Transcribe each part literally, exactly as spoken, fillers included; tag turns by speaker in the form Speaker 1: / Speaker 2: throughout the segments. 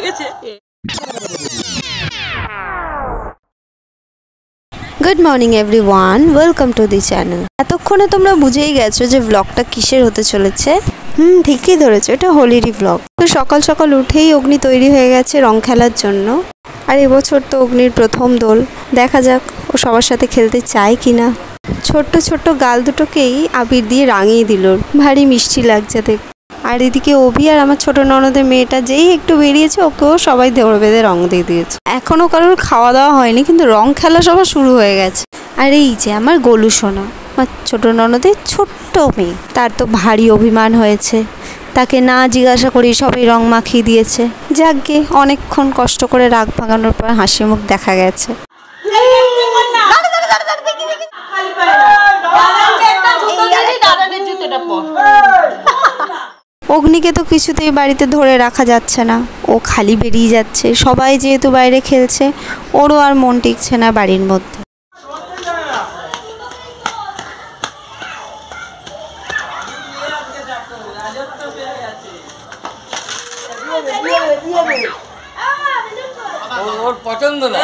Speaker 1: গেছে।
Speaker 2: Good morning everyone, welcome to the channel. এতক্ষণে তোমরা বুঝেই গেছো যে ব্লগটা কিসের হতে চলেছে। হুম ঠিকই ধরেছো, এটা হোলিরই ব্লগ। তো সকাল সকাল উঠেই অগ্নি তৈরি হয়ে গেছে রং খেলার জন্য। আর এবছর তো অগ্নির প্রথম দোল, দেখা যাক ও সবার সাথে খেলতে চায় কিনা। ছোট্ট ছোট্ট গাল দুটোকেই আবির দিয়ে রাঙিয়ে দিল, ভারী মিষ্টি লাগছে দেখ। আর এদিকে অভি আর আমার ছোট ননদের মেয়েটা যেই একটু বেরিয়েছে ওকেও সবাই দৌড় বেঁধে রং দিয়ে দিয়েছে। এখনো কারোর খাওয়া দাওয়া হয়নি, কিন্তু রং খেলা সবার শুরু হয়ে গেছে। আর এই যে আমার গোলু সোনা, আমার ছোট ননদের ছোট্ট মেয়ে, তার তো ভারী অভিমান হয়েছে। তাকে না জিজ্ঞাসা করি সবাই রং মাখিয়ে দিয়েছে। যাকগে অনেকক্ষণ কষ্ট করে রাগ ভাঙানোর পর হাসি মুখ দেখা গেছে। অগ্নিকে তো কিছুতেই বাড়িতে ধরে রাখা যাচ্ছে না, ও খালি বেরিয়ে যাচ্ছে। সবাই যেহেতু বাইরে খেলছে, ওরও আর মন টিকছে না বাড়ির মধ্যে।
Speaker 3: ওর পছন্দ না।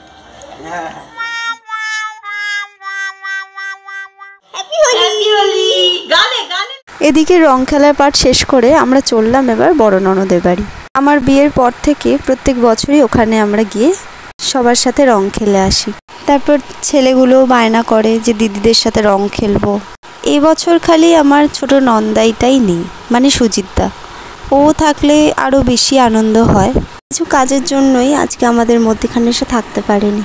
Speaker 2: এদিকে রং খেলার পাঠ শেষ করে আমরা চললাম এবার বড় ননদের বাড়ি। আমার বিয়ের পর থেকে প্রত্যেক বছরই ওখানে আমরা গিয়ে সবার সাথে রং খেলে আসি। তারপর ছেলেগুলো বায়না করে যে দিদিদের সাথে রং খেলবো। এই বছর খালি আমার ছোট নন্দাইটাই নেই, মানে সুজিতদা। ও থাকলে আরও বেশি আনন্দ হয়। কিছু কাজের জন্যই আজকে আমাদের মধ্যেখানে এসে থাকতে পারেনি।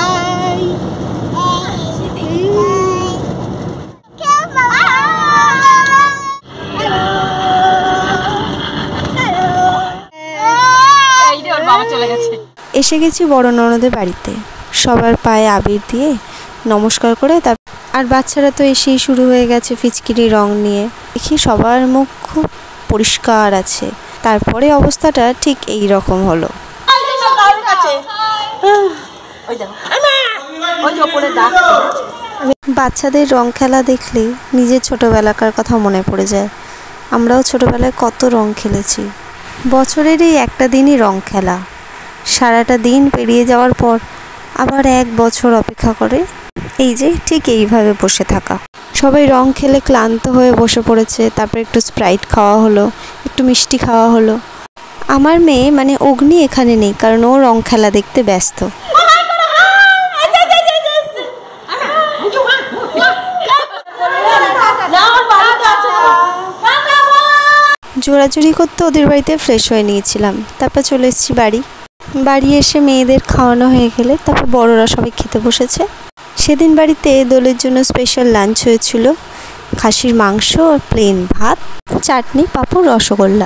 Speaker 2: এসে গেছি বড় ননদের বাড়িতে। সবার পায়ে আবির দিয়ে নমস্কার করে তার আর বাচ্চারা তো এসেই শুরু হয়ে গেছে ফিচকিরি রং নিয়ে। দেখি সবার মুখ খুব পরিষ্কার আছে। তারপরে অবস্থাটা ঠিক এই রকম হলো। বাচ্চাদের রং খেলা দেখলে নিজের ছোটবেলাকার কথা মনে পড়ে যায়। আমরাও ছোটবেলায় কত রং খেলেছি। বছরের এই একটা দিনই রং খেলা, সারাটা দিন পেরিয়ে যাওয়ার পর আবার এক বছর অপেক্ষা করে এই যে ঠিক এইভাবে বসে থাকা। সবাই রং খেলে ক্লান্ত হয়ে বসে পড়েছে। তারপর একটু স্প্রাইট খাওয়া হলো, একটু মিষ্টি খাওয়া হলো। আমার মেয়ে মানে অগ্নি এখানে নেই, কারণ ও রং খেলা দেখতে ব্যস্ত। জোড়াজুড়ি করতে ওদের বাড়িতে ফ্রেশ হয়ে নিয়েছিলাম। তারপর চলে এসেছি বাড়ি। বাড়ি এসে মেয়েদের খাওয়ানো হয়ে গেলে তারপর বড়রা সবাই খেতে বসেছে। সেদিন বাড়িতে দোলের জন্য স্পেশাল লাঞ্চ হয়েছিল, খাসির মাংস আর প্লেন ভাত, চাটনি, পাঁপড়, রসগোল্লা।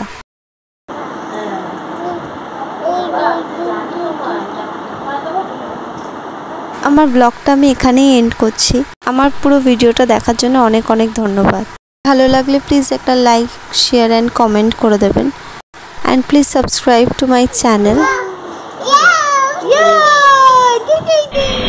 Speaker 2: আমার ব্লগটা আমি এখানেই এন্ড করছি। আমার পুরো ভিডিওটা দেখার জন্য অনেক অনেক ধন্যবাদ। ভালো লাগলে প্লিজ একটা লাইক, শেয়ার অ্যান্ড কমেন্ট করে দেবেন। And please subscribe to my channel.